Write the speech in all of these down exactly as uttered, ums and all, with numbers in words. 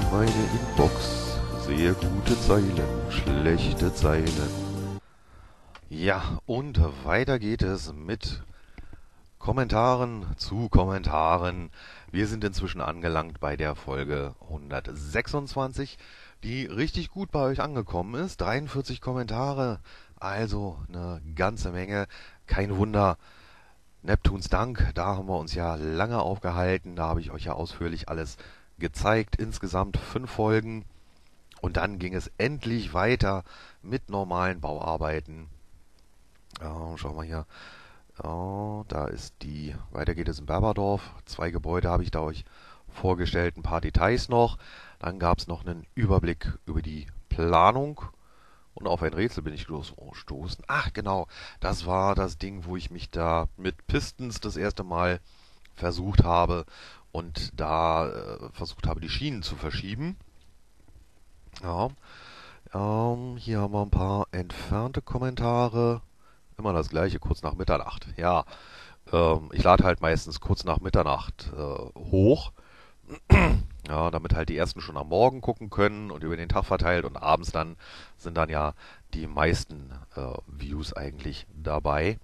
meine Inbox. Sehr gute Zeilen, schlechte Zeilen. Ja, und weiter geht es mit Kommentaren zu Kommentaren. Wir sind inzwischen angelangt bei der Folge hundertsechsundzwanzig, die richtig gut bei euch angekommen ist. dreiundvierzig Kommentare, also eine ganze Menge. Kein Wunder. Neptuns Dank, da haben wir uns ja lange aufgehalten. Da habe ich euch ja ausführlich alles gezeigt. Insgesamt fünf Folgen. Und dann ging es endlich weiter mit normalen Bauarbeiten. Ja, schauen wir hier. Ja, da ist die. Weiter geht es in Berberdorf. Zwei Gebäude habe ich da euch vorgestellt. Ein paar Details noch. Dann gab es noch einen Überblick über die Planung. Und auf ein Rätsel bin ich gestoßen. Ach, genau. Das war das Ding, wo ich mich da mit Pistons das erste Mal versucht habe und da äh, versucht habe, die Schienen zu verschieben. Ja. Ähm, hier haben wir ein paar entfernte Kommentare. Immer das gleiche, kurz nach Mitternacht. Ja, ähm, ich lade halt meistens kurz nach Mitternacht äh, hoch. Ja, damit halt die ersten schon am Morgen gucken können und über den Tag verteilt und abends dann sind dann ja die meisten äh, Views eigentlich dabei.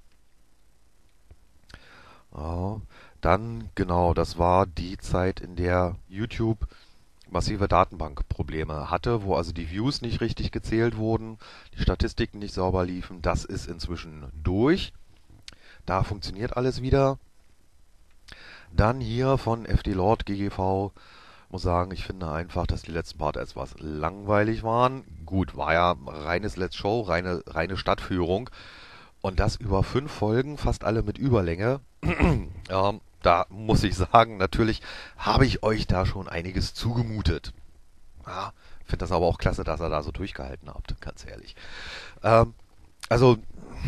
Ja, dann, genau, das war die Zeit, in der YouTube massive Datenbankprobleme hatte, wo also die Views nicht richtig gezählt wurden, die Statistiken nicht sauber liefen. Das ist inzwischen durch. Da funktioniert alles wieder. Dann hier von F D Lord G G V. Muss sagen, ich finde einfach, dass die letzten Part etwas langweilig waren. Gut, war ja reines Let's Show, reine, reine Stadtführung. Und das über fünf Folgen, fast alle mit Überlänge. ähm, da muss ich sagen, natürlich habe ich euch da schon einiges zugemutet. Ja, finde das aber auch klasse, dass ihr da so durchgehalten habt, ganz ehrlich. Ähm, also,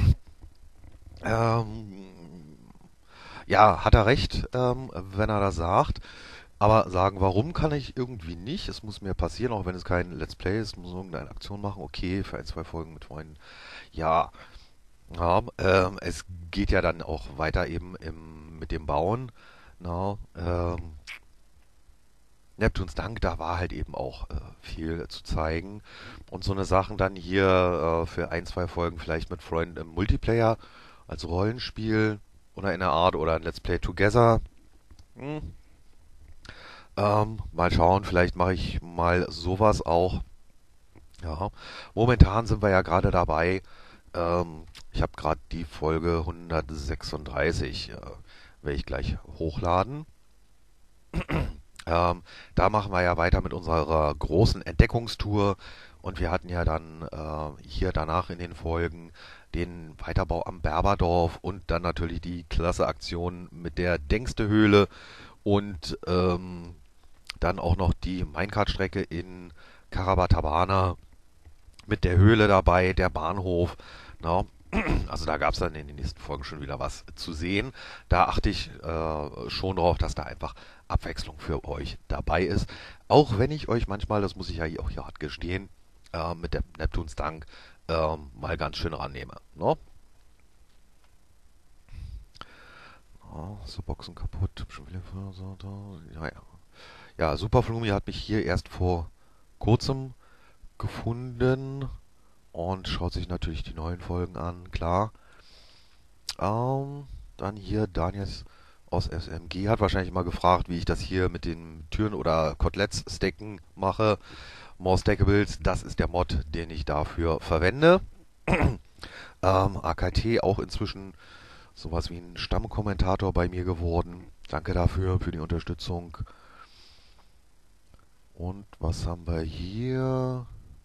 ähm, ja, hat er recht, ähm, wenn er das sagt. Aber sagen, warum kann ich irgendwie nicht? Es muss mir passieren, auch wenn es kein Let's Play ist, muss irgendeine Aktion machen. Okay, für ein, zwei Folgen mit Freunden. Ja, ja ähm, es geht ja dann auch weiter eben im, mit dem Bauen. Na, ähm, Neptuns Dank, da war halt eben auch äh, viel zu zeigen. Und so eine Sachen dann hier äh, für ein, zwei Folgen vielleicht mit Freunden im Multiplayer als Rollenspiel oder in der Art oder ein Let's Play Together. Hm. Ähm, mal schauen, vielleicht mache ich mal sowas auch. Ja, momentan sind wir ja gerade dabei. Ähm, ich habe gerade die Folge hundertsechsunddreißig, äh, werde ich gleich hochladen. Ähm, da machen wir ja weiter mit unserer großen Entdeckungstour und wir hatten ja dann äh, hier danach in den Folgen den Weiterbau am Berberdorf und dann natürlich die klasse Aktion mit der Denkste-Höhle und ähm, dann auch noch die Minecart-Strecke in Karabatabana mit der Höhle dabei, der Bahnhof. Na, also da gab es dann in den nächsten Folgen schon wieder was zu sehen. Da achte ich äh, schon drauf, dass da einfach Abwechslung für euch dabei ist. Auch wenn ich euch manchmal, das muss ich ja hier auch hier hart gestehen, äh, mit der Neptuns Dank äh, mal ganz schön rannehme. No? Oh, so Boxen kaputt. Schon wieder so, ja, ja. Ja, Superflumi hat mich hier erst vor kurzem gefunden und schaut sich natürlich die neuen Folgen an, klar. Ähm, dann hier Daniels aus S M G hat wahrscheinlich mal gefragt, wie ich das hier mit den Türen oder Koteletts stacken mache. More Stackables, das ist der Mod, den ich dafür verwende. ähm, A K T auch inzwischen sowas wie ein Stammkommentator bei mir geworden. Danke dafür, für die Unterstützung. Und was haben wir hier?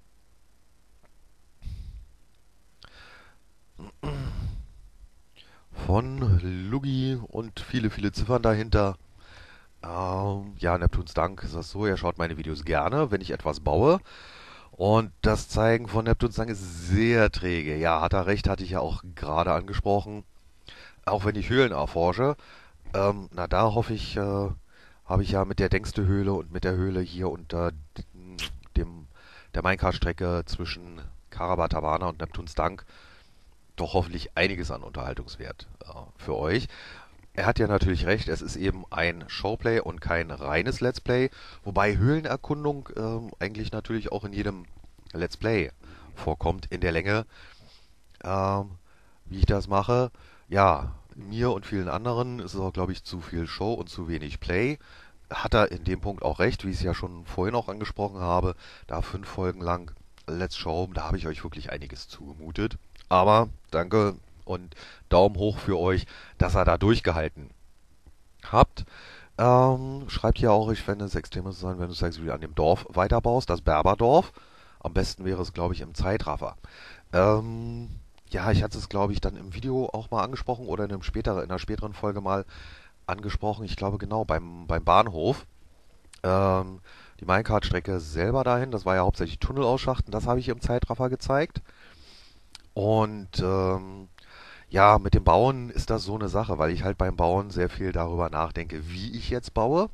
Von Lugi und viele, viele Ziffern dahinter. Ähm, ja, Neptuns Dank ist das so. Er schaut meine Videos gerne, wenn ich etwas baue. Und das Zeigen von Neptuns Dank ist sehr träge. Ja, hat er recht, hatte ich ja auch gerade angesprochen. Auch wenn ich Höhlen erforsche. Ähm, na, da hoffe ich, äh, habe ich ja mit der Denkste Höhle und mit der Höhle hier unter dem, der Minecart-Strecke zwischen Karabatabana und Neptuns Dank doch hoffentlich einiges an Unterhaltungswert äh, für euch. er hat ja natürlich recht, es ist eben ein Showplay und kein reines Let's Play, wobei Höhlenerkundung ähm, eigentlich natürlich auch in jedem Let's Play vorkommt in der Länge, ähm, wie ich das mache. Ja, mir und vielen anderen ist es auch, glaube ich, zu viel Show und zu wenig Play. Hat er in dem Punkt auch recht, wie ich es ja schon vorhin auch angesprochen habe. Da fünf Folgen lang Let's Show, da habe ich euch wirklich einiges zugemutet. Aber danke und Daumen hoch für euch, dass ihr da durchgehalten habt. Ähm, schreibt hier auch, ich fände es extrem sein, wenn du sagst, wie du an dem Dorf weiterbaust, das Berberdorf. Am besten wäre es, glaube ich, im Zeitraffer. Ähm, ja, ich hatte es, glaube ich, dann im Video auch mal angesprochen oder in, einem späteren, in einer späteren Folge mal angesprochen. Ich glaube genau, beim, beim Bahnhof. Ähm, die Minecart-Strecke selber dahin, das war ja hauptsächlich Tunnel ausschachten, das habe ich im Zeitraffer gezeigt. Und ähm, ja, mit dem Bauen ist das so eine Sache, weil ich halt beim Bauen sehr viel darüber nachdenke, wie ich jetzt baue.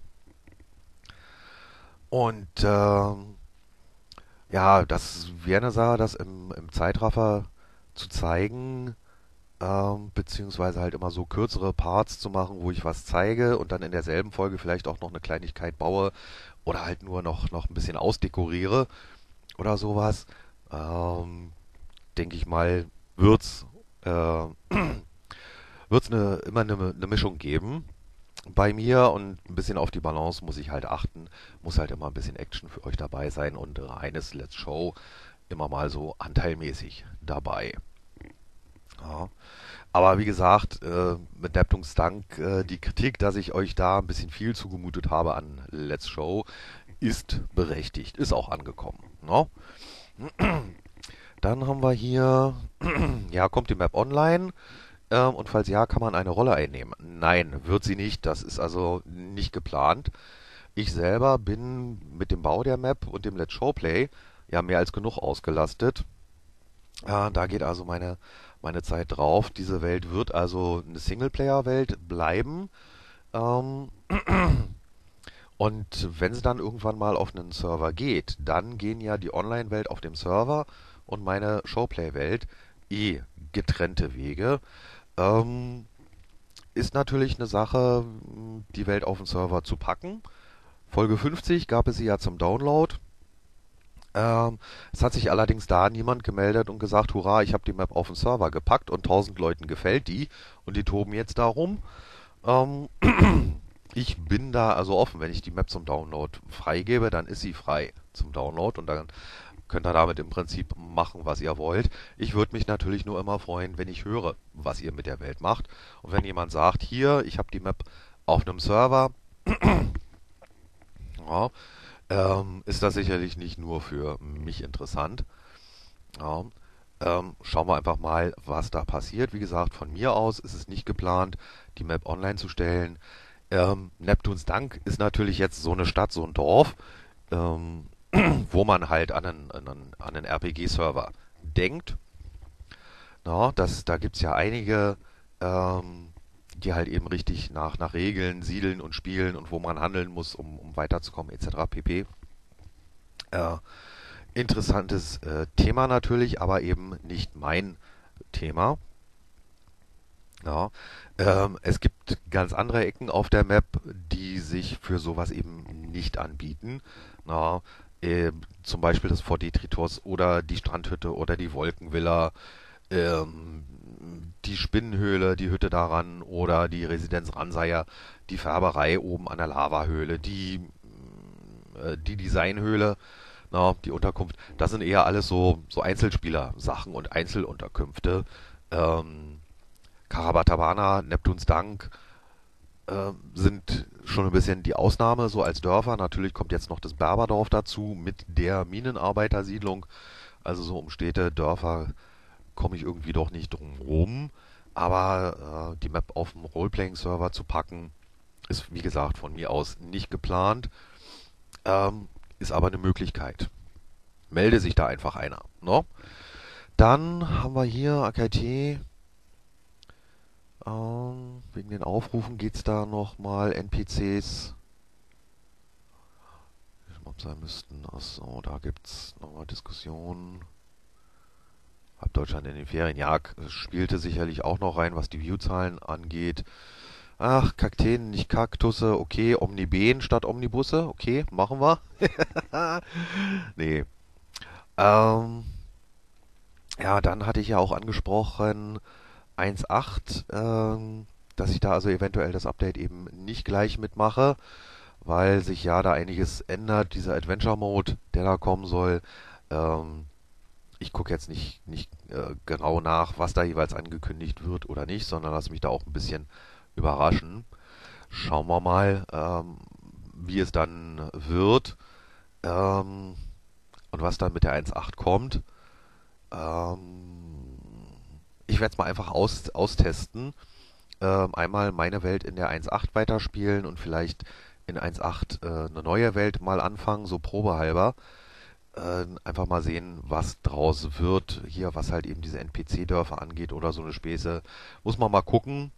Und ähm, ja, das wäre eine Sache, das im, im Zeitraffer zu zeigen, ähm, beziehungsweise halt immer so kürzere Parts zu machen, wo ich was zeige und dann in derselben Folge vielleicht auch noch eine Kleinigkeit baue oder halt nur noch, noch ein bisschen ausdekoriere oder sowas. Ähm, denke ich mal, wird's äh, wird's eine, immer eine, eine Mischung geben bei mir und ein bisschen auf die Balance muss ich halt achten. Muss halt immer ein bisschen Action für euch dabei sein und reines Let's Show immer mal so anteilmäßig dabei. Ja. Aber wie gesagt, äh, mit Neptuns Dank, äh, die Kritik, dass ich euch da ein bisschen viel zugemutet habe an Let's Show, ist berechtigt, ist auch angekommen. No? Dann haben wir hier, ja, kommt die Map online? Ähm, und falls ja, kann man eine Rolle einnehmen? Nein, wird sie nicht. Das ist also nicht geplant. Ich selber bin mit dem Bau der Map und dem Let's Show Play ja mehr als genug ausgelastet. Äh, da geht also meine, meine Zeit drauf. Diese Welt wird also eine Singleplayer-Welt bleiben. Ähm, und wenn sie dann irgendwann mal auf einen Server geht, dann gehen ja die Online-Welt auf dem Server und meine Showplay-Welt eh getrennte Wege. Ähm, ist natürlich eine Sache, die Welt auf den Server zu packen. Folge fünfzig gab es sie ja zum Download. Ähm, es hat sich allerdings da niemand gemeldet und gesagt, hurra, ich habe die Map auf den Server gepackt und tausend Leuten gefällt die und die toben jetzt darum. Ähm, ich bin da also offen, wenn ich die Map zum Download freigebe, dann ist sie frei zum Download und dann könnt ihr damit im Prinzip machen, was ihr wollt. Ich würde mich natürlich nur immer freuen, wenn ich höre, was ihr mit der Welt macht. Und wenn jemand sagt, hier, ich habe die Map auf einem Server, ja, ähm, ist das sicherlich nicht nur für mich interessant. Ja, ähm, schauen wir einfach mal, was da passiert. Wie gesagt, von mir aus ist es nicht geplant, die Map online zu stellen. Ähm, Neptuns Dank ist natürlich jetzt so eine Stadt, so ein Dorf, ähm, wo man halt an einen, an einen, an einen R P G-Server denkt. Na, das, da gibt es ja einige, ähm, die halt eben richtig nach, nach Regeln siedeln und spielen und wo man handeln muss, um, um weiterzukommen, et cetera pp. Äh, interessantes äh, Thema natürlich, aber eben nicht mein Thema. Ja. Ähm, es gibt ganz andere Ecken auf der Map, die sich für sowas eben nicht anbieten. Na, äh, zum Beispiel das Fort Detritus oder die Strandhütte oder die Wolkenvilla, ähm, die Spinnenhöhle, die Hütte daran oder die Residenz Ranseier, die Färberei oben an der Lavahöhle, die, äh, die Designhöhle, na, die Unterkunft. Das sind eher alles so, so Einzelspieler-Sachen und Einzelunterkünfte. Ähm, Karabatabana, Neptuns Dank äh, sind schon ein bisschen die Ausnahme, so als Dörfer. Natürlich kommt jetzt noch das Berberdorf dazu mit der Minenarbeitersiedlung. Also so um Städte, Dörfer komme ich irgendwie doch nicht drum rum. Aber äh, die Map auf dem Roleplaying-Server zu packen, ist wie gesagt von mir aus nicht geplant. Ähm, ist aber eine Möglichkeit. Melde sich da einfach einer. No? Dann haben wir hier A K T. Ähm, wegen den Aufrufen geht es da nochmal N P Cs. Ob sein müssten. Achso, da gibt es nochmal Diskussionen. Ab Deutschland in den Ferien. Ja, spielte sicherlich auch noch rein, was die Viewzahlen angeht. Ach, Kakteen, nicht Kaktusse, okay, Omnibeen statt Omnibusse, okay, machen wir. Nee. Ähm, ja, dann hatte ich ja auch angesprochen, eins Punkt acht, ähm, dass ich da also eventuell das Update eben nicht gleich mitmache, weil sich ja da einiges ändert. Dieser Adventure Mode, der da kommen soll, ähm, ich gucke jetzt nicht, nicht äh, genau nach, was da jeweils angekündigt wird oder nicht, sondern lass mich da auch ein bisschen überraschen. Schauen wir mal, ähm, wie es dann wird, ähm, und was dann mit der eins Punkt acht kommt. Ähm, Ich werde es mal einfach aus, austesten. Ähm, einmal meine Welt in der eins Punkt acht weiterspielen und vielleicht in eins Punkt acht äh, eine neue Welt mal anfangen, so probehalber. Äh, einfach mal sehen, was draus wird. Hier, was halt eben diese N P C-Dörfer angeht oder so eine Späße. Muss man mal gucken,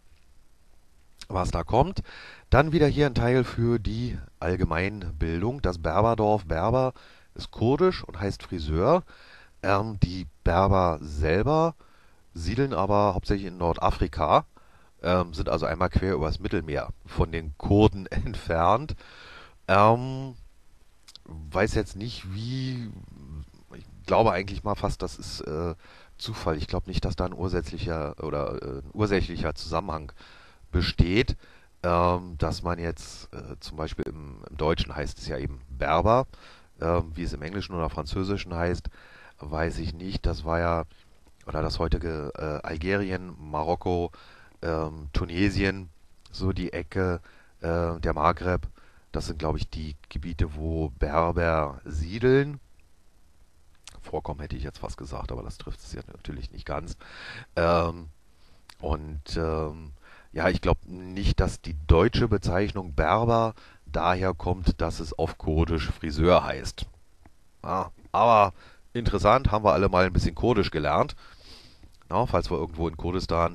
was da kommt. Dann wieder hier ein Teil für die Allgemeinbildung. Das Berberdorf Berber ist kurdisch und heißt Friseur. Ähm, die Berber selber siedeln aber hauptsächlich in Nordafrika, ähm, sind also einmal quer übers Mittelmeer von den Kurden entfernt. Ähm, Weiß jetzt nicht wie, ich glaube eigentlich mal fast, das ist äh, Zufall. Ich glaube nicht, dass da ein ursächlicher oder äh, ein ursächlicher Zusammenhang besteht, ähm, dass man jetzt äh, zum Beispiel im, im Deutschen heißt es ja eben Berber, ähm, wie es im Englischen oder Französischen heißt, weiß ich nicht. Das war ja, oder das heutige äh, Algerien, Marokko, ähm, Tunesien, so die Ecke, äh, der Maghreb, das sind, glaube ich, die Gebiete, wo Berber siedeln. Vorkommen hätte ich jetzt fast gesagt, aber das trifft es ja natürlich nicht ganz. Ähm, und ähm, ja, ich glaube nicht, dass die deutsche Bezeichnung Berber daher kommt, dass es auf Kurdisch Friseur heißt. Ja, aber interessant, haben wir alle mal ein bisschen Kurdisch gelernt. Na, falls wir irgendwo in Kurdistan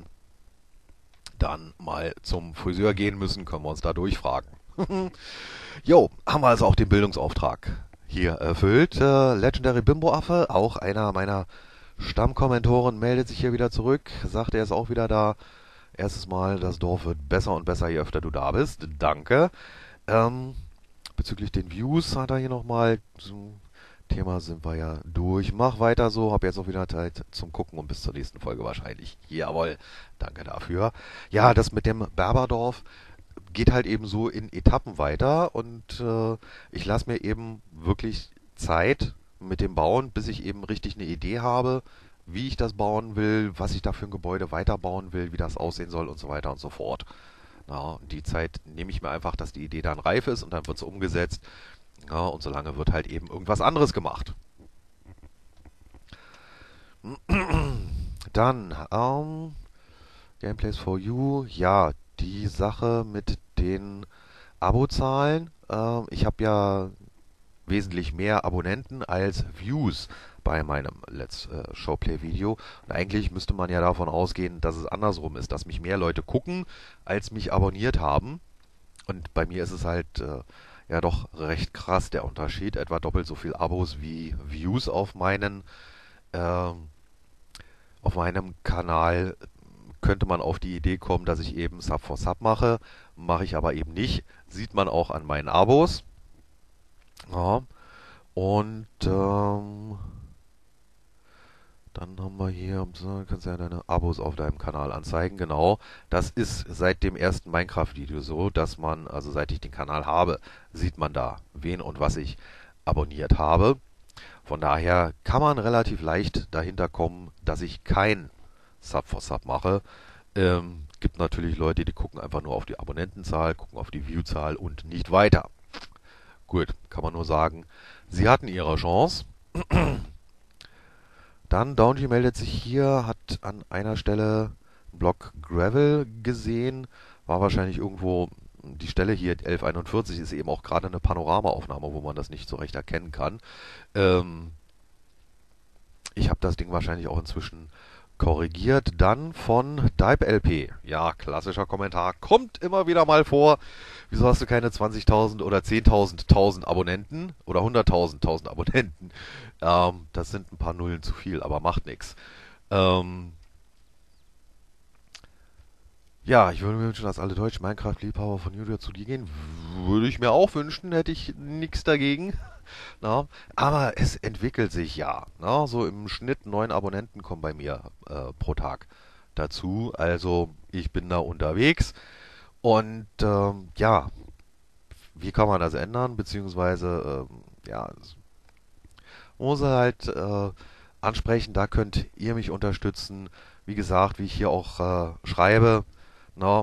dann mal zum Friseur gehen müssen, können wir uns da durchfragen. Jo, haben wir also auch den Bildungsauftrag hier erfüllt. Äh, Legendary Bimbo-Affe, auch einer meiner Stammkommentoren, meldet sich hier wieder zurück, sagt, er ist auch wieder da. Erstes Mal, das Dorf wird besser und besser, je öfter du da bist. Danke. Ähm, Bezüglich den Views hat er hier nochmal, zum Thema sind wir ja durch. Mach weiter so, hab jetzt auch wieder Zeit zum Gucken und bis zur nächsten Folge wahrscheinlich. Jawohl, danke dafür. Ja, das mit dem Berberdorf geht halt eben so in Etappen weiter und äh, ich lasse mir eben wirklich Zeit mit dem Bauen, bis ich eben richtig eine Idee habe, wie ich das bauen will, was ich da für ein Gebäude weiterbauen will, wie das aussehen soll und so weiter und so fort. Ja, die Zeit nehme ich mir einfach, dass die Idee dann reif ist und dann wird sie umgesetzt. Ja, und solange wird halt eben irgendwas anderes gemacht. Dann, ähm, Gameplays for You. Ja, die Sache mit den Abozahlen. Ähm, ich habe ja wesentlich mehr Abonnenten als Views bei meinem Let's äh, Showplay Video. Und eigentlich müsste man ja davon ausgehen, dass es andersrum ist, dass mich mehr Leute gucken, als mich abonniert haben. Und bei mir ist es halt äh, ja doch recht krass der Unterschied. Etwa doppelt so viel Abos wie Views auf meinen ähm, auf meinem Kanal. Könnte man auf die Idee kommen, dass ich eben Sub for Sub mache. Mache ich aber eben nicht. Sieht man auch an meinen Abos. Ja. Und ähm, dann haben wir hier, du kannst ja deine Abos auf deinem Kanal anzeigen. Genau. Das ist seit dem ersten Minecraft-Video so, dass man, also seit ich den Kanal habe, sieht man da, wen und was ich abonniert habe. Von daher kann man relativ leicht dahinter kommen, dass ich kein Sub for Sub mache. Ähm, gibt natürlich Leute, die gucken einfach nur auf die Abonnentenzahl, gucken auf die Viewzahl und nicht weiter. Gut, kann man nur sagen, sie hatten ihre Chance. Dann Downgy meldet sich hier, hat an einer Stelle einen Block Gravel gesehen, war wahrscheinlich irgendwo, die Stelle hier elf einundvierzig ist eben auch gerade eine Panoramaaufnahme, wo man das nicht so recht erkennen kann. Ähm, ich habe das Ding wahrscheinlich auch inzwischen korrigiert. Dann von DypeLP. Ja, klassischer Kommentar. Kommt immer wieder mal vor. Wieso hast du keine zwanzigtausend oder zehntausend tausend Abonnenten? Oder hunderttausend tausend Abonnenten? Ähm, das sind ein paar Nullen zu viel, aber macht nichts. Ähm, Ja, ich würde mir wünschen, dass alle deutschen Minecraft-Liebhaber von YouTube zu dir gehen. Würde ich mir auch wünschen, hätte ich nichts dagegen. Na, aber es entwickelt sich ja. Na, so im Schnitt neun Abonnenten kommen bei mir äh, pro Tag dazu. Also ich bin da unterwegs. Und ähm, ja, wie kann man das ändern? Beziehungsweise, ähm, ja, es muss halt äh, ansprechen, da könnt ihr mich unterstützen. Wie gesagt, wie ich hier auch äh, schreibe, na,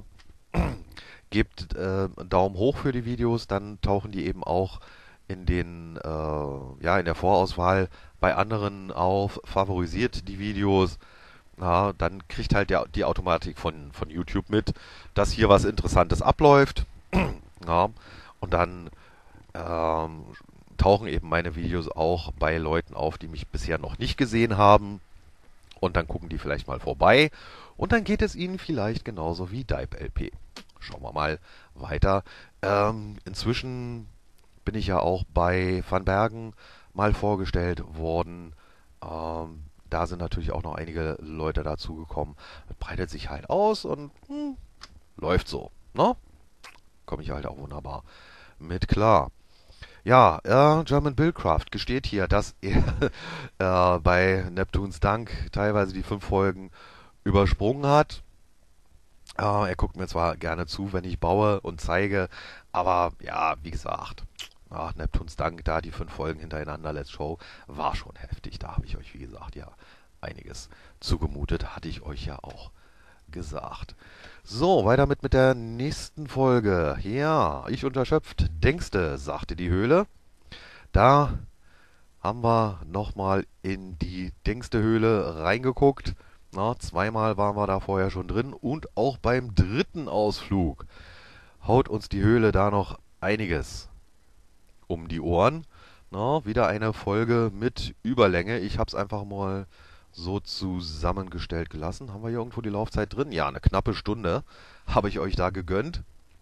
gebt äh, einen Daumen hoch für die Videos, dann tauchen die eben auch in den, äh, ja, in der Vorauswahl bei anderen auf, favorisiert die Videos. Ja, dann kriegt halt der, die Automatik von, von YouTube mit, dass hier was Interessantes abläuft. Ja, und dann ähm, tauchen eben meine Videos auch bei Leuten auf, die mich bisher noch nicht gesehen haben. Und dann gucken die vielleicht mal vorbei. Und dann geht es ihnen vielleicht genauso wie DypeLP. Schauen wir mal weiter. Ähm, inzwischen bin ich ja auch bei Van Bergen mal vorgestellt worden. Ähm, da sind natürlich auch noch einige Leute dazugekommen. Das breitet sich halt aus und hm, läuft so. Ne? Komme ich halt auch wunderbar mit klar. Ja, äh, German Billcraft gesteht hier, dass er äh, bei Neptuns Dank teilweise die fünf Folgen übersprungen hat. Äh, er guckt mir zwar gerne zu, wenn ich baue und zeige, aber ja, wie gesagt, ach, Neptuns Dank, da die fünf Folgen hintereinander Let's Show, war schon heftig. Da habe ich euch, wie gesagt, ja einiges zugemutet, hatte ich euch ja auch gesagt. So, weiter mit, mit der nächsten Folge. Ja, ich unterschöpft, denkste, sagte die Höhle. Da haben wir nochmal in die denkste Höhle reingeguckt. Na, zweimal waren wir da vorher schon drin und auch beim dritten Ausflug haut uns die Höhle da noch einiges um die Ohren. Na, wieder eine Folge mit Überlänge. Ich habe es einfach mal so zusammengestellt gelassen. Haben wir hier irgendwo die Laufzeit drin? Ja, eine knappe Stunde habe ich euch da gegönnt.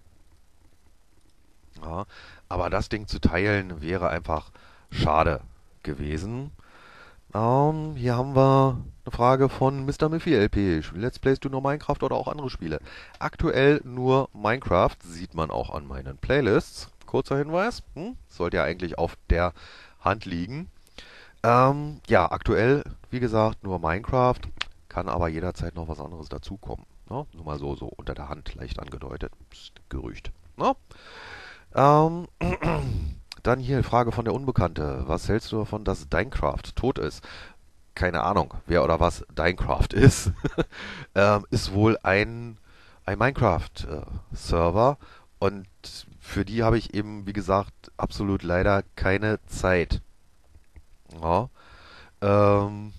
Ja, aber das Ding zu teilen wäre einfach schade gewesen. Ähm, hier haben wir eine Frage von Mister Miffy L P. Let's Plays du nur Minecraft oder auch andere Spiele? Aktuell nur Minecraft, sieht man auch an meinen Playlists. Kurzer Hinweis, hm? Sollte ja eigentlich auf der Hand liegen. Ähm, ja, aktuell, wie gesagt, nur Minecraft, kann aber jederzeit noch was anderes dazukommen. Ne? Nur mal so, so unter der Hand leicht angedeutet. Psst, Gerücht. Ne? Ähm, dann hier Frage von der Unbekannte. Was hältst du davon, dass Minecraft tot ist? Keine Ahnung, wer oder was Minecraft ist. ähm, ist wohl ein, ein Minecraft-Server und für die habe ich eben, wie gesagt, absolut leider keine Zeit. Ja. Ähm,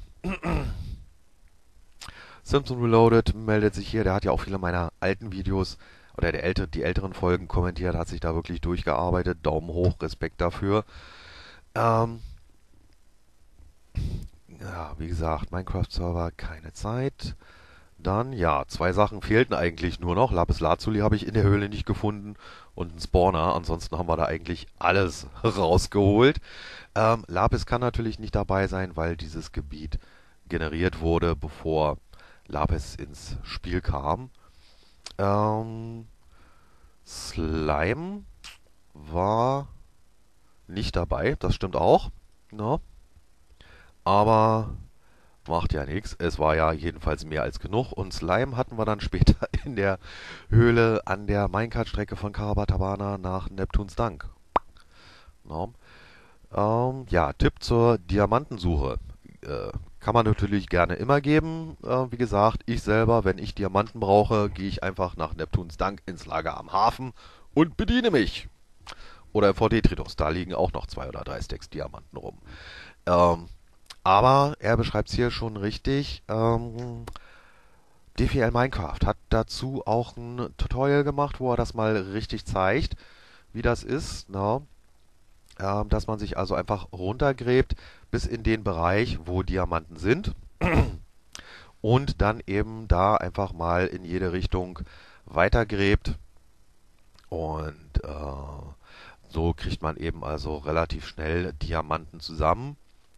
Simpson Reloaded meldet sich hier, der hat ja auch viele meiner alten Videos oder der ältere, die älteren Folgen kommentiert, hat sich da wirklich durchgearbeitet. Daumen hoch, Respekt dafür. Ähm, ja, wie gesagt, Minecraft-Server, keine Zeit. Dann, ja, zwei Sachen fehlten eigentlich nur noch. Lapis Lazuli habe ich in der Höhle nicht gefunden und einen Spawner. Ansonsten haben wir da eigentlich alles rausgeholt. Ähm, Lapis kann natürlich nicht dabei sein, weil dieses Gebiet generiert wurde, bevor Lapis ins Spiel kam. Ähm, Slime war nicht dabei, das stimmt auch. Ne? Aber macht ja nichts. Es war ja jedenfalls mehr als genug. Und Slime hatten wir dann später in der Höhle an der Minecart-Strecke von Karabatabana nach Neptuns Dank. No. Ähm, ja, Tipp zur Diamantensuche. Äh, kann man natürlich gerne immer geben. Äh, wie gesagt, ich selber, wenn ich Diamanten brauche, gehe ich einfach nach Neptuns Dank ins Lager am Hafen und bediene mich. Oder vor Detritus, da liegen auch noch zwei oder drei Stacks Diamanten rum. Ähm, aber er beschreibt es hier schon richtig. Ähm, D V L Minecraft hat dazu auch ein Tutorial gemacht, wo er das mal richtig zeigt, wie das ist. Na? Ähm, dass man sich also einfach runtergräbt bis in den Bereich, wo Diamanten sind. Und dann eben da einfach mal in jede Richtung weitergräbt. Und äh, so kriegt man eben also relativ schnell Diamanten zusammen.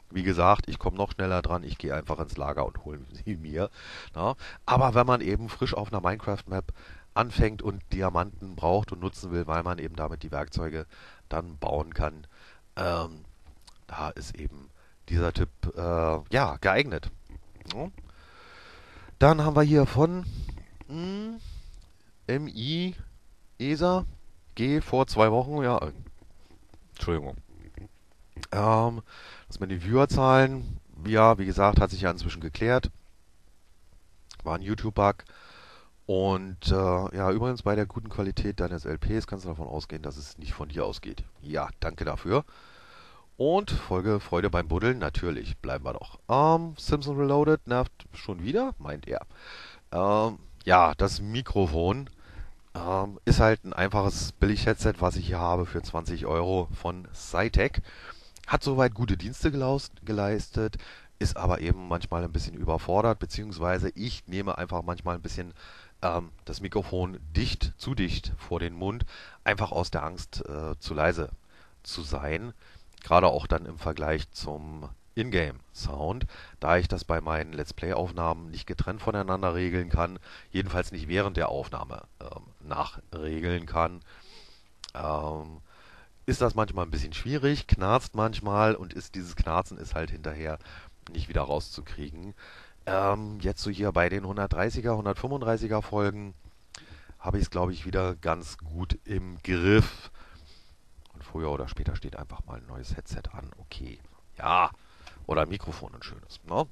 Wie gesagt, ich komme noch schneller dran, ich gehe einfach ins Lager und hole sie mir. Na? Aber wenn man eben frisch auf einer Minecraft-Map anfängt und Diamanten braucht und nutzen will, weil man eben damit die Werkzeuge dann bauen kann, ähm, da ist eben dieser Tipp äh, ja geeignet. Ja? Dann haben wir hier von hm, M I E S A G vor zwei Wochen, ja, äh, Entschuldigung. Ähm, dass man die Viewerzahlen, ja, wie gesagt, hat sich ja inzwischen geklärt. War ein YouTube-Bug. Und äh, ja, übrigens bei der guten Qualität deines L Ps kannst du davon ausgehen, dass es nicht von dir ausgeht. Ja, danke dafür. Und Folge Freude beim Buddeln, natürlich, bleiben wir doch. Ähm, Simpson Reloaded nervt schon wieder, meint er. Ähm, ja, das Mikrofon ähm, ist halt ein einfaches Billig-Headset, was ich hier habe für zwanzig Euro von Cytec. Hat soweit gute Dienste gelaust, geleistet, ist aber eben manchmal ein bisschen überfordert, beziehungsweise ich nehme einfach manchmal ein bisschen ähm, das Mikrofon dicht, zu dicht vor den Mund, einfach aus der Angst, äh, zu leise zu sein. Gerade auch dann im Vergleich zum Ingame-Sound, da ich das bei meinen Let's Play-Aufnahmen nicht getrennt voneinander regeln kann, jedenfalls nicht während der Aufnahme ähm, nachregeln kann. Ähm, ist das manchmal ein bisschen schwierig, knarzt manchmal und ist dieses Knarzen ist halt hinterher nicht wieder rauszukriegen. Ähm, jetzt so hier bei den hundertdreißiger, hundertfünfunddreißiger Folgen habe ich es, glaube ich, wieder ganz gut im Griff. Und früher oder später steht einfach mal ein neues Headset an. Okay. Ja. Oder ein Mikrofon, ein schönes. Ne?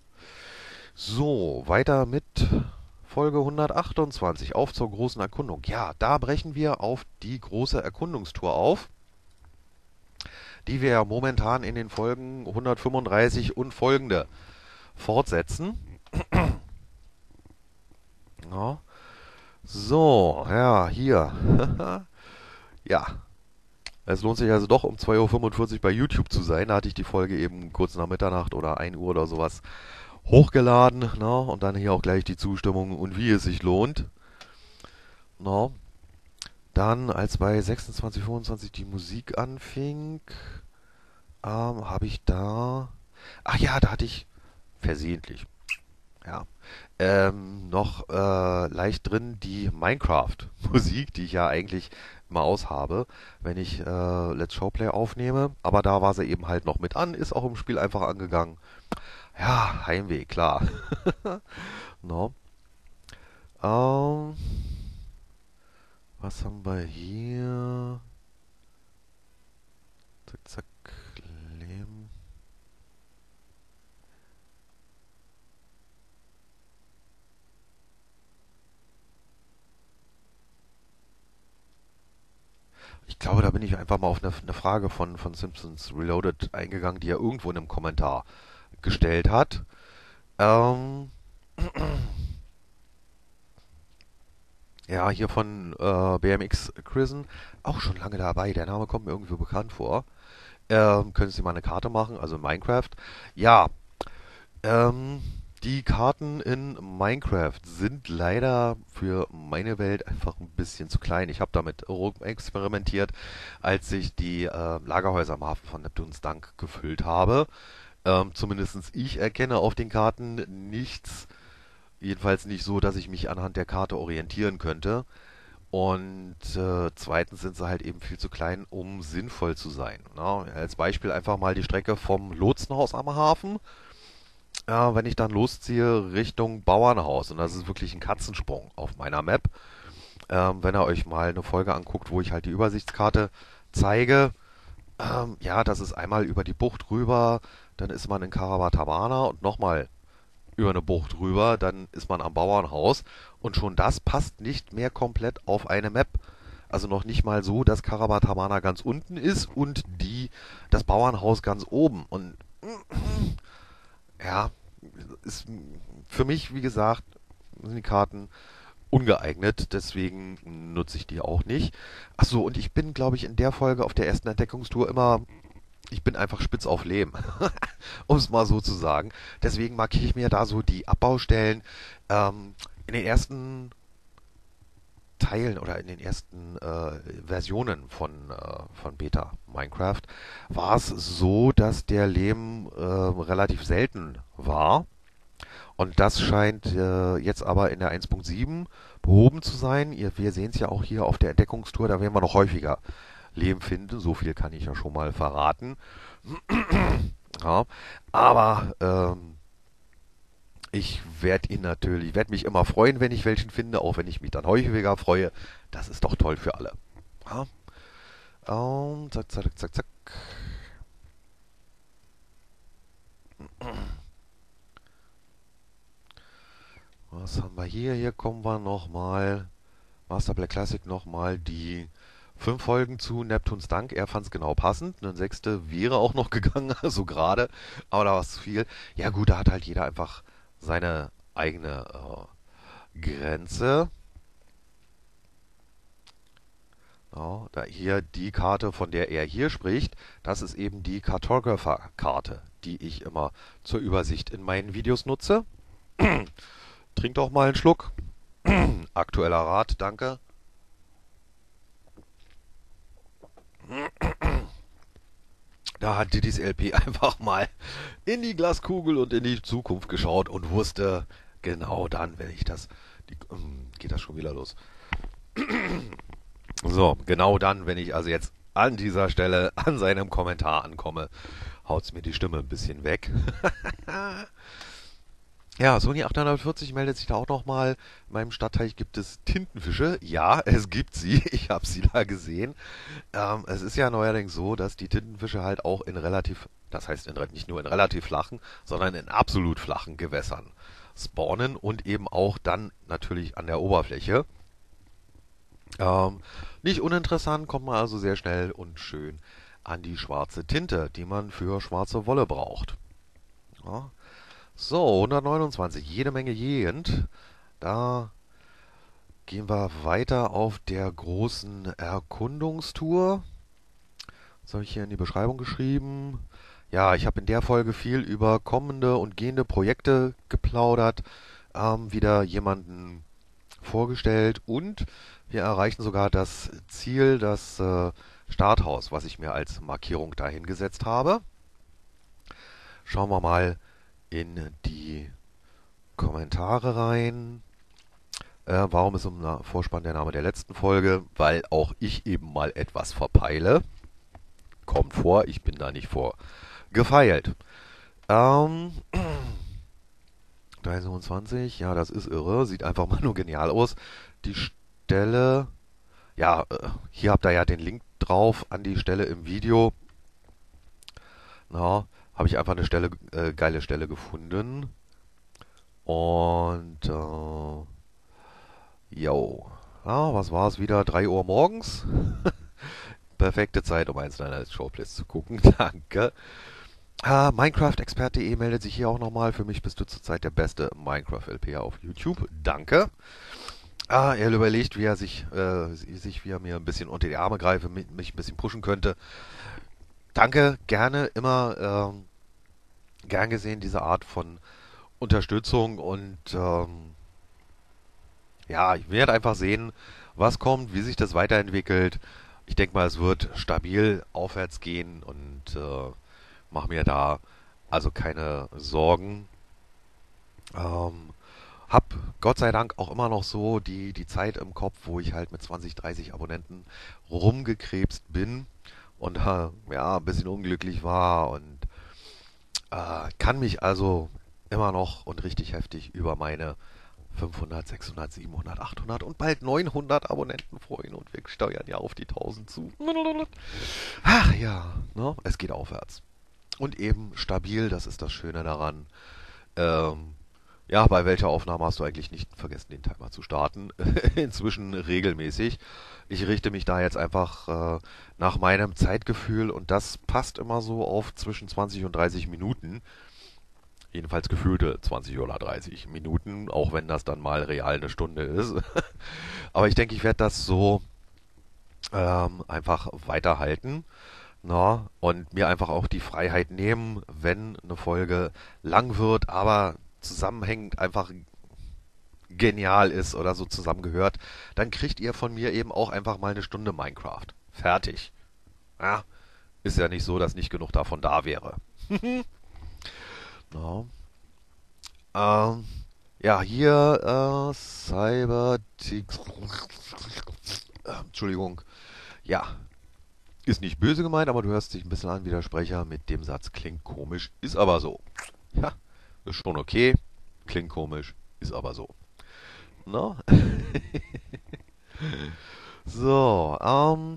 So, weiter mit Folge hundertachtundzwanzig. Auf zur großen Erkundung. Ja, da brechen wir auf die große Erkundungstour auf, die wir ja momentan in den Folgen hundertfünfunddreißig und folgende fortsetzen. Ja. So, ja, hier. Ja, es lohnt sich also doch um zwei Uhr fünfundvierzig bei YouTube zu sein. Da hatte ich die Folge eben kurz nach Mitternacht oder ein Uhr oder sowas hochgeladen. Na, und dann hier auch gleich die Zustimmung und wie es sich lohnt. Na, dann, als bei sechsundzwanzig, fünfundzwanzig die Musik anfing, ähm, habe ich da... Ach ja, da hatte ich versehentlich, ja, ähm, noch äh, leicht drin die Minecraft-Musik, die ich ja eigentlich immer aushabe, wenn ich äh, Let's Showplay aufnehme. Aber da war sie eben halt noch mit an, ist auch im Spiel einfach angegangen. Ja, Heimweh, klar. No. Ähm, was haben wir hier? Zack, zack, Leben. Ich glaube, da bin ich einfach mal auf eine, eine Frage von, von Simpsons Reloaded eingegangen, die er irgendwo in einem Kommentar gestellt hat. Ähm, ja, hier von äh, B M X Chrisen, auch schon lange dabei. Der Name kommt mir irgendwie bekannt vor. Ähm, können Sie mal eine Karte machen, also in Minecraft? Ja, ähm, die Karten in Minecraft sind leider für meine Welt einfach ein bisschen zu klein. Ich habe damit experimentiert, als ich die äh, Lagerhäuser am Hafen von Neptuns Dank gefüllt habe. Ähm, zumindest ich erkenne auf den Karten nichts, jedenfalls nicht so, dass ich mich anhand der Karte orientieren könnte. Und äh, zweitens sind sie halt eben viel zu klein, um sinnvoll zu sein. Na, als Beispiel einfach mal die Strecke vom Lotsenhaus am Hafen. Äh, wenn ich dann losziehe Richtung Bauernhaus, und das ist wirklich ein Katzensprung auf meiner Map. Ähm, wenn ihr euch mal eine Folge anguckt, wo ich halt die Übersichtskarte zeige, ähm, ja, das ist einmal über die Bucht rüber, dann ist man in Karawatabana und nochmal über eine Bucht rüber, dann ist man am Bauernhaus und schon das passt nicht mehr komplett auf eine Map. Also noch nicht mal so, dass Karawatabana ganz unten ist und die das Bauernhaus ganz oben. Und ja, ist für mich, wie gesagt, sind die Karten ungeeignet, deswegen nutze ich die auch nicht. Achso, und ich bin, glaube ich, in der Folge auf der ersten Entdeckungstour immer, ich bin einfach spitz auf Lehm, um es mal so zu sagen. Deswegen markiere ich mir da so die Abbaustellen. Ähm, in den ersten Teilen oder in den ersten äh, Versionen von, äh, von Beta Minecraft war es so, dass der Lehm äh, relativ selten war. Und das scheint äh, jetzt aber in der eins Punkt sieben behoben zu sein. Ihr, wir sehen es ja auch hier auf der Entdeckungstour, da werden wir noch häufiger Lehm finden. So viel kann ich ja schon mal verraten. Ja, aber ähm, ich werde ihn natürlich, werde mich immer freuen, wenn ich welchen finde, auch wenn ich mich dann häufiger freue. Das ist doch toll für alle. Ja, ähm, zack, zack, zack, zack. Was haben wir hier? Hier kommen wir nochmal. Master Black Classic nochmal die fünf Folgen zu Neptuns Dank. Er fand es genau passend. Eine sechste wäre auch noch gegangen, so gerade. Aber da war es zu viel. Ja gut, da hat halt jeder einfach seine eigene äh, Grenze. Ja, da hier die Karte, von der er hier spricht, das ist eben die Cartographer-Karte, die ich immer zur Übersicht in meinen Videos nutze. Trink doch mal einen Schluck. Aktueller Rat, danke. Da hat Didis L P einfach mal in die Glaskugel und in die Zukunft geschaut und wusste, genau dann, wenn ich das... Die, ähm, geht das schon wieder los? So, genau dann, wenn ich also jetzt an dieser Stelle an seinem Kommentar ankomme, haut's mir die Stimme ein bisschen weg. Ja, Sony achthundertvierzig meldet sich da auch nochmal. In meinem Stadtteich gibt es Tintenfische. Ja, es gibt sie. Ich habe sie da gesehen. Ähm, es ist ja neuerdings so, dass die Tintenfische halt auch in relativ, das heißt in, nicht nur in relativ flachen, sondern in absolut flachen Gewässern spawnen und eben auch dann natürlich an der Oberfläche. Ähm, nicht uninteressant, kommt man also sehr schnell und schön an die schwarze Tinte, die man für schwarze Wolle braucht. Ja. So, hundertneunundzwanzig, jede Menge Jent. Da gehen wir weiter auf der großen Erkundungstour. Das habe ich hier in die Beschreibung geschrieben. Ja, ich habe in der Folge viel über kommende und gehende Projekte geplaudert, ähm, wieder jemanden vorgestellt und wir erreichen sogar das Ziel, das äh, Starthaus, was ich mir als Markierung dahin gesetzt habe. Schauen wir mal in die Kommentare rein. Äh, warum ist im Na- Vorspann der Name der letzten Folge? Weil auch ich eben mal etwas verpeile. Kommt vor, ich bin da nicht vorgefeilt. Ähm, dreihundertsiebenundzwanzig, ja, das ist irre. Sieht einfach mal nur genial aus. Die Stelle, ja, äh, hier habt ihr ja den Link drauf an die Stelle im Video. Na, habe ich einfach eine Stelle, äh, geile Stelle gefunden. Und, äh, yo. Ja, was war es wieder? drei Uhr morgens? Perfekte Zeit, um eins deiner Showplays zu gucken. Danke. Ah, Minecraft-Expert punkt de meldet sich hier auch nochmal. Für mich bist du zurzeit der beste Minecraft-L P auf YouTube. Danke. Ah, er überlegt, wie er sich, äh, sich, wie er mir ein bisschen unter die Arme greife, mich ein bisschen pushen könnte. Danke, gerne, immer ähm, gern gesehen, diese Art von Unterstützung und ähm, ja, ich werde einfach sehen, was kommt, wie sich das weiterentwickelt. Ich denke mal, es wird stabil aufwärts gehen und äh, mache mir da also keine Sorgen. Ähm, hab Gott sei Dank auch immer noch so die, die Zeit im Kopf, wo ich halt mit zwanzig, dreißig Abonnenten rumgekrebst bin und äh, ja, ein bisschen unglücklich war und äh, kann mich also immer noch und richtig heftig über meine fünfhundert, sechshundert, siebenhundert, achthundert und bald neunhundert Abonnenten freuen und wir steuern ja auf die tausend zu. Ach ja, ne? Es geht aufwärts. Und eben stabil, das ist das Schöne daran. Ähm, ja, bei welcher Aufnahme hast du eigentlich nicht vergessen, den Timer zu starten? Inzwischen regelmäßig. Ich richte mich da jetzt einfach äh, nach meinem Zeitgefühl und das passt immer so auf zwischen zwanzig und dreißig Minuten. Jedenfalls gefühlte zwanzig oder dreißig Minuten, auch wenn das dann mal real eine Stunde ist. Aber ich denke, ich werde das so ähm, einfach weiterhalten. Na, und mir einfach auch die Freiheit nehmen, wenn eine Folge lang wird, aber zusammenhängend einfach genial ist oder so zusammengehört, dann kriegt ihr von mir eben auch einfach mal eine Stunde Minecraft. Fertig. Ja, ist ja nicht so, dass nicht genug davon da wäre. No. Ähm, ja, hier äh, Cybertix. Entschuldigung. Ja, ist nicht böse gemeint, aber du hörst dich ein bisschen an wie der Sprecher mit dem Satz, klingt komisch, ist aber so. Ja, ist schon okay, klingt komisch, ist aber so. No? So, ähm,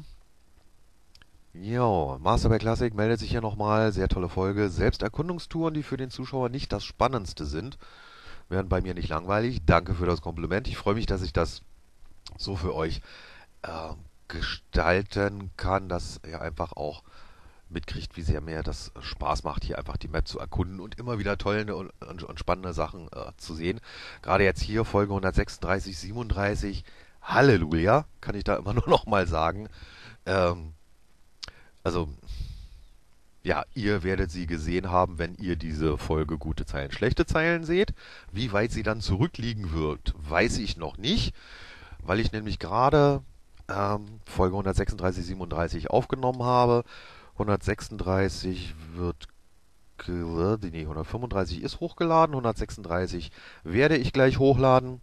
jo, Master by Classic meldet sich hier nochmal, sehr tolle Folge. Selbsterkundungstouren, die für den Zuschauer nicht das Spannendste sind, werden bei mir nicht langweilig. Danke für das Kompliment. Ich freue mich, dass ich das so für euch äh, gestalten kann, dass ihr einfach auch mitkriegt, wie sehr mir das Spaß macht, hier einfach die Map zu erkunden und immer wieder tolle und, und, und spannende Sachen äh, zu sehen. Gerade jetzt hier Folge hundertsechsunddreißig, siebenunddreißig, Halleluja, kann ich da immer nur noch mal sagen. Ähm, also, ja, ihr werdet sie gesehen haben, wenn ihr diese Folge gute Zeilen, schlechte Zeilen seht. Wie weit sie dann zurückliegen wird, weiß ich noch nicht, weil ich nämlich gerade ähm, Folge hundertsechsunddreißig, siebenunddreißig aufgenommen habe. hundertsechsunddreißig wird, nee, hundertfünfunddreißig ist hochgeladen, hundertsechsunddreißig werde ich gleich hochladen,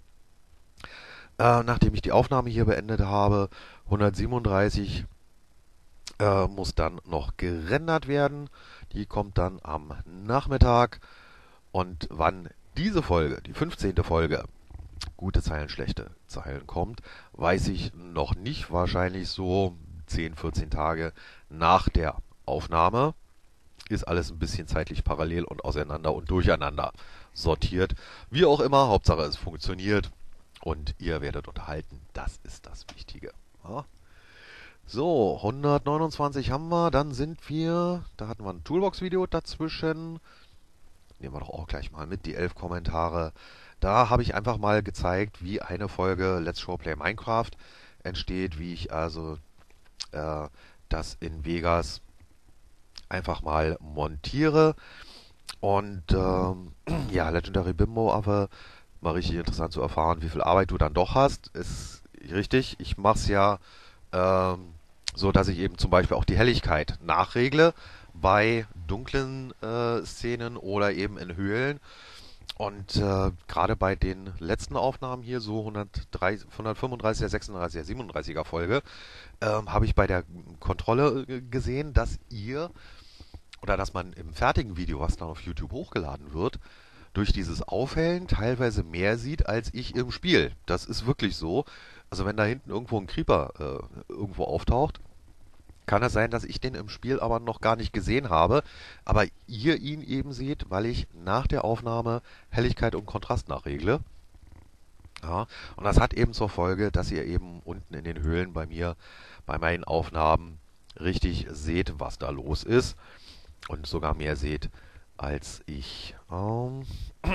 äh, nachdem ich die Aufnahme hier beendet habe. hundertsiebenunddreißig äh, muss dann noch gerendert werden. Die kommt dann am Nachmittag. Und wann diese Folge, die fünfzehnte Folge, gute Zeilen, schlechte Zeilen kommt, weiß ich noch nicht. Wahrscheinlich so zehn, vierzehn Tage nach der Aufnahme. Ist alles ein bisschen zeitlich parallel und auseinander und durcheinander sortiert. Wie auch immer, Hauptsache es funktioniert und ihr werdet unterhalten. Das ist das Wichtige. Ja. So, hundertneunundzwanzig haben wir. Dann sind wir, da hatten wir ein Toolbox-Video dazwischen. Nehmen wir doch auch gleich mal mit, die elf Kommentare. Da habe ich einfach mal gezeigt, wie eine Folge Let's Show Play Minecraft entsteht, wie ich also äh, das in Vegas einfach mal montiere. Und ähm, ja, Legendary Bimbo, aber mal richtig interessant zu erfahren, wie viel Arbeit du dann doch hast. Ist richtig, ich mache es ja ähm, so, dass ich eben zum Beispiel auch die Helligkeit nachregle bei dunklen äh, Szenen oder eben in Höhlen. Und äh, gerade bei den letzten Aufnahmen hier, so hundertdreißig, hundertfünfunddreißiger, sechsunddreißiger, siebenunddreißiger Folge, ähm, habe ich bei der Kontrolle äh, gesehen, dass ihr oder dass man im fertigen Video, was dann auf YouTube hochgeladen wird, durch dieses Aufhellen teilweise mehr sieht als ich im Spiel. Das ist wirklich so. Also wenn da hinten irgendwo ein Creeper äh, irgendwo auftaucht, kann es sein, dass ich den im Spiel aber noch gar nicht gesehen habe, aber ihr ihn eben seht, weil ich nach der Aufnahme Helligkeit und Kontrast nachregle. Ja, und das hat eben zur Folge, dass ihr eben unten in den Höhlen bei mir, bei meinen Aufnahmen, richtig seht, was da los ist und sogar mehr seht als ich. Ähm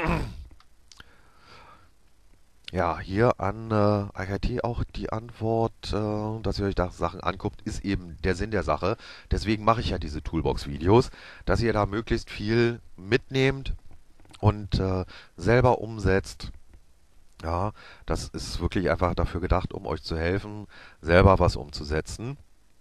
Ja, hier an äh, I K T auch die Antwort, äh, dass ihr euch da Sachen anguckt, ist eben der Sinn der Sache. Deswegen mache ich ja diese Toolbox-Videos, dass ihr da möglichst viel mitnehmt und äh, selber umsetzt. Ja, das ist wirklich einfach dafür gedacht, um euch zu helfen, selber was umzusetzen.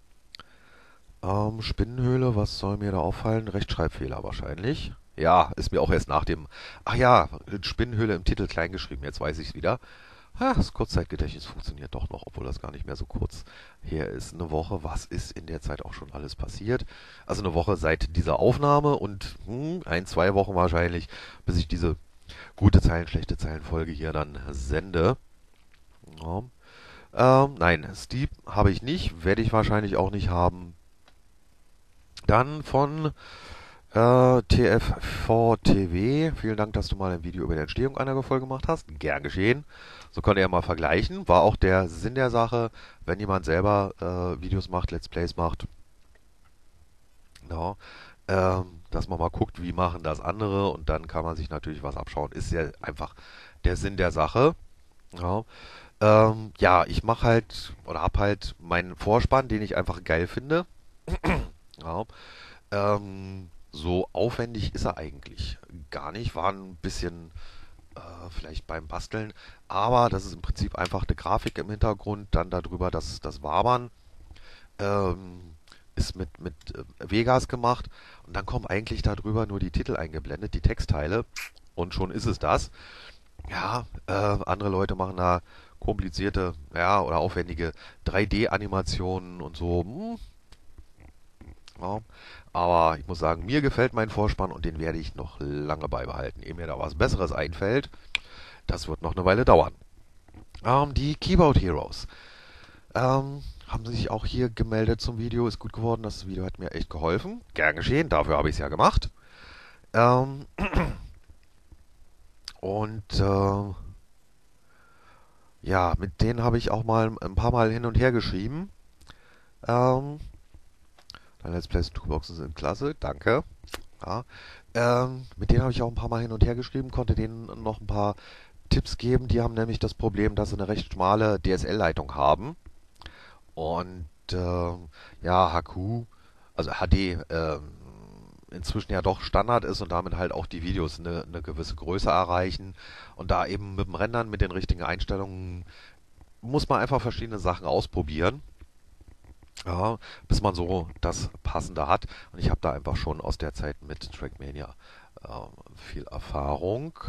Ähm, Spinnenhöhle, was soll mir da auffallen? Rechtschreibfehler wahrscheinlich. Ja, ist mir auch erst nach dem... Ach ja, Spinnenhöhle im Titel kleingeschrieben, jetzt weiß ich es wieder. Ha, das Kurzzeitgedächtnis funktioniert doch noch, obwohl das gar nicht mehr so kurz her ist. Eine Woche, was ist in der Zeit auch schon alles passiert? Also eine Woche seit dieser Aufnahme und hm, ein, zwei Wochen wahrscheinlich, bis ich diese gute Zeilen, schlechte Zeilen Folge hier dann sende. Ja. Ähm, nein, Steep habe ich nicht, werde ich wahrscheinlich auch nicht haben. Dann von äh, T F V T V. Vielen Dank, dass du mal ein Video über die Entstehung einer Folge gemacht hast. Gern geschehen. So könnt ihr mal vergleichen. War auch der Sinn der Sache, wenn jemand selber äh, Videos macht, Let's Plays macht. No, ähm, dass man mal guckt, wie machen das andere und dann kann man sich natürlich was abschauen. Ist ja einfach der Sinn der Sache. Ja, ähm, ja ich mache halt oder hab halt meinen Vorspann, den ich einfach geil finde. Ja, ähm, so aufwendig ist er eigentlich gar nicht. War ein bisschen äh, vielleicht beim Basteln. Aber das ist im Prinzip einfach eine Grafik im Hintergrund, dann darüber das, das Wabern. Ähm, ist mit, mit äh, Vegas gemacht und dann kommen eigentlich darüber nur die Titel eingeblendet, die Textteile und schon ist es das. Ja, äh, andere Leute machen da komplizierte, ja, oder aufwendige drei D-Animationen und so. Hm, ja. Aber ich muss sagen, mir gefällt mein Vorspann und den werde ich noch lange beibehalten. Ehe mir da was Besseres einfällt, das wird noch eine Weile dauern. Ähm, die Keyboard Heroes ähm, haben sich auch hier gemeldet zum Video. Ist gut geworden, das Video hat mir echt geholfen. Gern geschehen, dafür habe ich es ja gemacht. Ähm, und äh, ja, mit denen habe ich auch mal ein paar Mal hin und her geschrieben. Ähm, Deine Let's Plays und Toolboxen sind klasse, danke. Ja, ähm, mit denen habe ich auch ein paar Mal hin und her geschrieben, konnte denen noch ein paar Tipps geben. Die haben nämlich das Problem, dass sie eine recht schmale D S L-Leitung haben. Und ähm, ja, H Q, also H D, ähm, inzwischen ja doch Standard ist und damit halt auch die Videos eine, eine gewisse Größe erreichen. Und da eben mit dem Rendern, mit den richtigen Einstellungen, muss man einfach verschiedene Sachen ausprobieren. Ja, bis man so das Passende hat. Und ich habe da einfach schon aus der Zeit mit Trackmania äh, viel Erfahrung.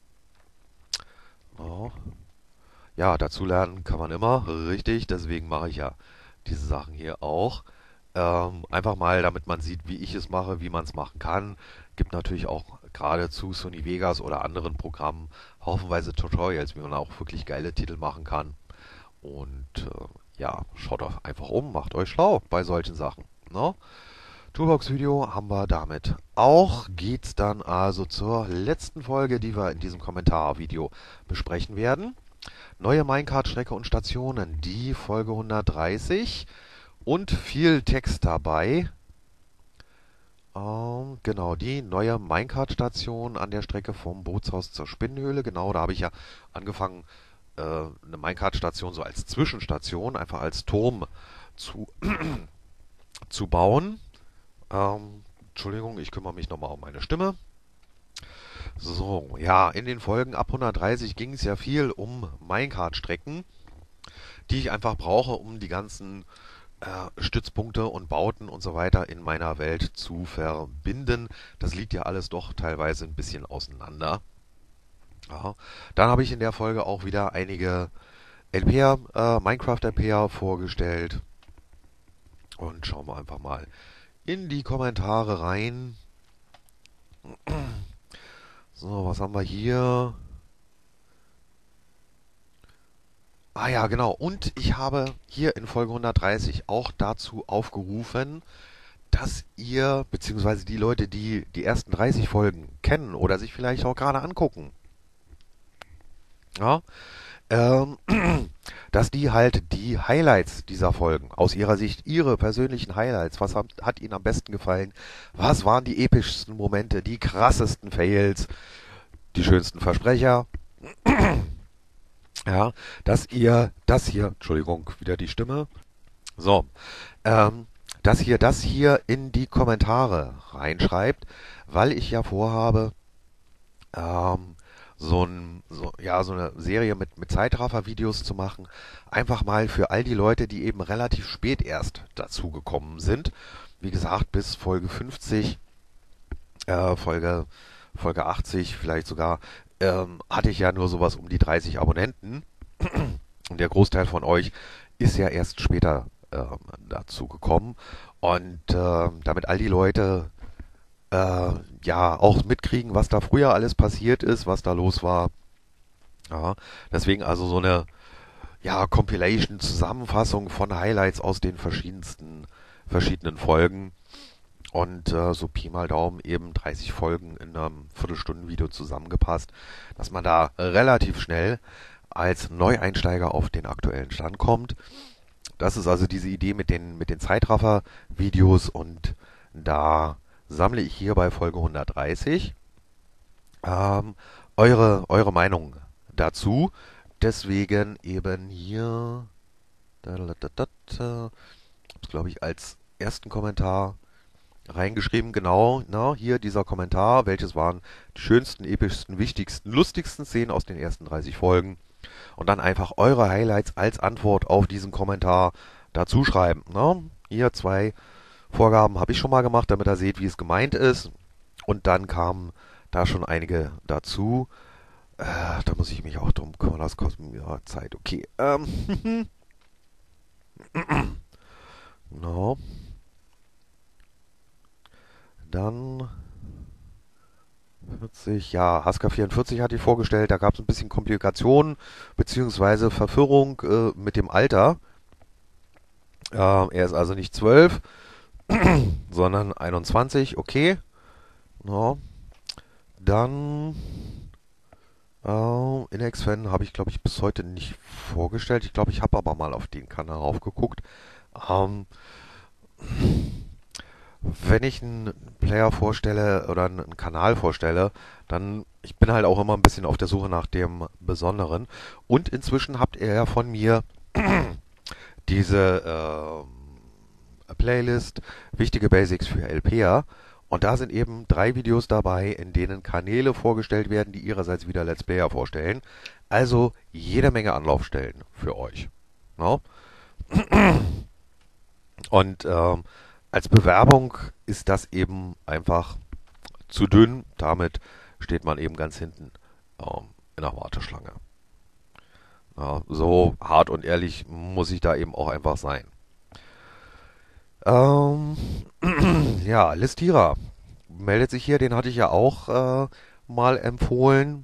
Ja. Ja, dazulernen kann man immer, richtig. Deswegen mache ich ja diese Sachen hier auch. Ähm, einfach mal, damit man sieht, wie ich es mache, wie man es machen kann. Gibt natürlich auch gerade zu Sony Vegas oder anderen Programmen haufenweise Tutorials, wie man auch wirklich geile Titel machen kann. Und äh, ja, schaut doch einfach um, macht euch schlau bei solchen Sachen. Ne? Toolbox-Video haben wir damit auch. Geht's dann also zur letzten Folge, die wir in diesem Kommentarvideo besprechen werden. Neue Minecart-Strecke und Stationen, die Folge hundertdreißig und viel Text dabei. Ähm, genau, die neue Minecart-Station an der Strecke vom Bootshaus zur Spinnenhöhle. Genau, da habe ich ja angefangen, äh, eine Minecart-Station so als Zwischenstation, einfach als Turm zu, zu bauen. Ähm, Entschuldigung, ich kümmere mich nochmal um meine Stimme. So, ja, in den Folgen ab hundertdreißig ging es ja viel um Minecart-Strecken, die ich einfach brauche, um die ganzen äh, Stützpunkte und Bauten und so weiter in meiner Welt zu verbinden. Das liegt ja alles doch teilweise ein bisschen auseinander. Ja. Dann habe ich in der Folge auch wieder einige L P R, äh, Minecraft-L P R vorgestellt. Und schauen wir einfach mal in die Kommentare rein. So, was haben wir hier? Ah ja, genau. Und ich habe hier in Folge hundertdreißig auch dazu aufgerufen, dass ihr, beziehungsweise die Leute, die die ersten dreißig Folgen kennen oder sich vielleicht auch gerade angucken, ja, ähm, dass die halt die Highlights dieser Folgen, aus ihrer Sicht ihre persönlichen Highlights, was hat, hat ihnen am besten gefallen, was waren die epischsten Momente, die krassesten Fails, die schönsten Versprecher, ja, dass ihr das hier, Entschuldigung, wieder die Stimme, so, ähm, dass ihr das hier in die Kommentare reinschreibt, weil ich ja vorhabe, ähm, so, ein, so, ja, so eine Serie mit, mit Zeitraffer-Videos zu machen. Einfach mal für all die Leute, die eben relativ spät erst dazugekommen sind. Wie gesagt, bis Folge fünfzig, äh, Folge, Folge achtzig vielleicht sogar, ähm, hatte ich ja nur sowas um die dreißig Abonnenten. Und der Großteil von euch ist ja erst später ähm, dazu gekommen. Und äh, damit all die Leute äh, ja auch mitkriegen, was da früher alles passiert ist, was da los war. Ja, deswegen also so eine ja, Compilation, Zusammenfassung von Highlights aus den verschiedensten verschiedenen Folgen. Und äh, so Pi mal Daumen eben dreißig Folgen in einem Viertelstunden-Video zusammengepasst, dass man da relativ schnell als Neueinsteiger auf den aktuellen Stand kommt. Das ist also diese Idee mit den, mit den Zeitraffer-Videos und da sammle ich hier bei Folge hundertdreißig ähm, eure, eure Meinung dazu. Deswegen eben hier, da, da, da, da, da, glaube ich, als ersten Kommentar reingeschrieben, genau, na, hier dieser Kommentar, welches waren die schönsten, epischsten, wichtigsten, lustigsten Szenen aus den ersten dreißig Folgen. Und dann einfach eure Highlights als Antwort auf diesen Kommentar dazu schreiben. Ne? Hier zwei Vorgaben habe ich schon mal gemacht, damit ihr seht, wie es gemeint ist. Und dann kamen da schon einige dazu. Äh, da muss ich mich auch drum kümmern, das kostet mir Zeit. Okay. Ähm. no. Dann vierzig, ja, Haska vierundvierzig hatte ich vorgestellt, da gab es ein bisschen Komplikationen beziehungsweise Verwirrung äh, mit dem Alter. Äh, er ist also nicht zwölf, sondern einundzwanzig, okay. No. Dann äh, Inex-Fan habe ich, glaube ich, bis heute nicht vorgestellt. Ich glaube, ich habe aber mal auf den Kanal raufgeguckt. Ähm, wenn ich einen Player vorstelle oder einen Kanal vorstelle, dann, ich bin halt auch immer ein bisschen auf der Suche nach dem Besonderen. Und inzwischen habt ihr ja von mir diese äh, Playlist Wichtige Basics für LPer. Und da sind eben drei Videos dabei, in denen Kanäle vorgestellt werden, die ihrerseits wieder Let's Player vorstellen. Also jede Menge Anlaufstellen für euch. No? Und ähm, als Bewerbung ist das eben einfach zu dünn. Damit steht man eben ganz hinten ähm, in der Warteschlange. Ja, so hart und ehrlich muss ich da eben auch einfach sein. Ähm, ja, Listierer meldet sich hier, den hatte ich ja auch äh, mal empfohlen.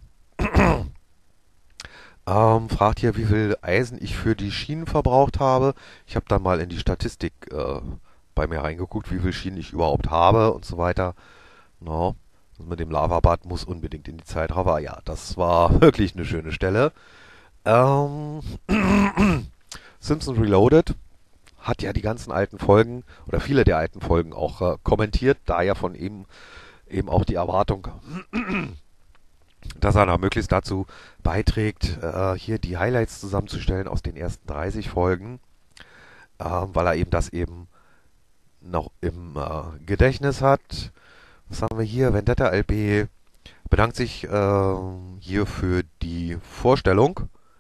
Ähm, fragt hier, wie viel Eisen ich für die Schienen verbraucht habe. Ich habe dann mal in die Statistik äh, bei mir reingeguckt, wie viel Schienen ich überhaupt habe und so weiter. No. Das mit dem Lavabad muss unbedingt in die Zeitraffer. Ja, das war wirklich eine schöne Stelle. Ähm, Simpsons Reloaded hat ja die ganzen alten Folgen oder viele der alten Folgen auch äh, kommentiert, da ja von ihm eben auch die Erwartung, dass er da möglichst dazu beiträgt, äh, hier die Highlights zusammenzustellen aus den ersten dreißig Folgen, äh, weil er eben das eben noch im äh, Gedächtnis hat. Was haben wir hier? Vendetta L P bedankt sich äh, hier für die Vorstellung.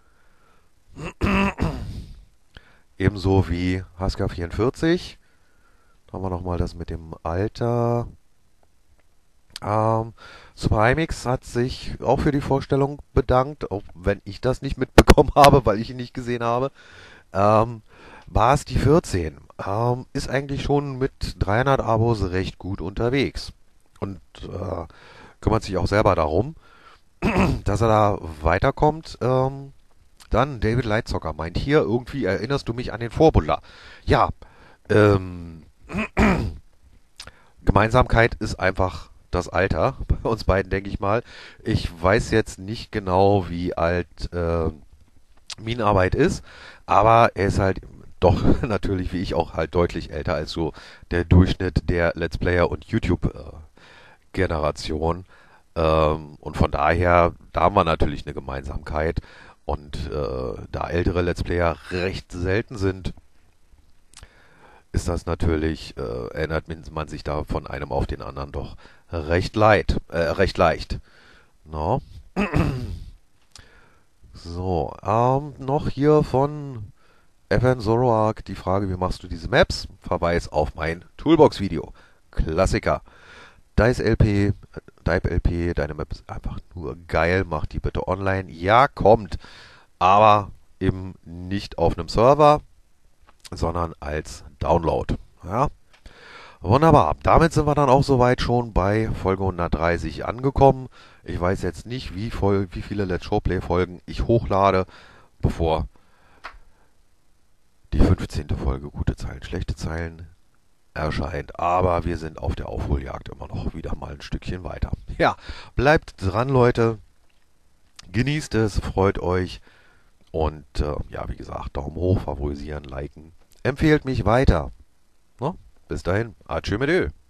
Ebenso wie Haska vierundvierzig. Da haben wir nochmal das mit dem Alter. Ähm, Superimix hat sich auch für die Vorstellung bedankt, auch wenn ich das nicht mitbekommen habe, weil ich ihn nicht gesehen habe. Ähm, war es die vierzehn. Ähm, ist eigentlich schon mit dreihundert Abos recht gut unterwegs. Und äh, kümmert sich auch selber darum, dass er da weiterkommt. Ähm, dann David Lightzocker meint hier, irgendwie erinnerst du mich an den Vorbuddler. Ja, ähm, Gemeinsamkeit ist einfach das Alter. Bei uns beiden, denke ich mal. Ich weiß jetzt nicht genau, wie alt äh, Minenarbeit ist, aber er ist halt doch natürlich, wie ich auch, halt deutlich älter als so der Durchschnitt der Let's Player und YouTube-Generation. Ähm, und von daher, da haben wir natürlich eine Gemeinsamkeit. Und äh, da ältere Let's Player recht selten sind, ist das natürlich, äh, erinnert man sich da von einem auf den anderen doch recht leid, äh, recht leicht. No? So, ähm, noch hier von Evan Zoroark die Frage, wie machst du diese Maps? Verweis auf mein Toolbox-Video. Klassiker. Dice L P, Dive L P, deine Map ist einfach nur geil, mach die bitte online. Ja, kommt, aber eben nicht auf einem Server, sondern als Download. Ja, wunderbar. Damit sind wir dann auch soweit schon bei Folge hundertdreißig angekommen. Ich weiß jetzt nicht, wie, voll, wie viele Let's Showplay Folgen ich hochlade, bevor die fünfzehnte Folge Gute Zeilen, schlechte Zeilen erscheint. Aber wir sind auf der Aufholjagd immer noch wieder mal ein Stückchen weiter. Ja, bleibt dran, Leute. Genießt es, freut euch. Und äh, ja, wie gesagt, Daumen hoch, favorisieren, liken. Empfehlt mich weiter. No? Bis dahin, adieu mit Ö.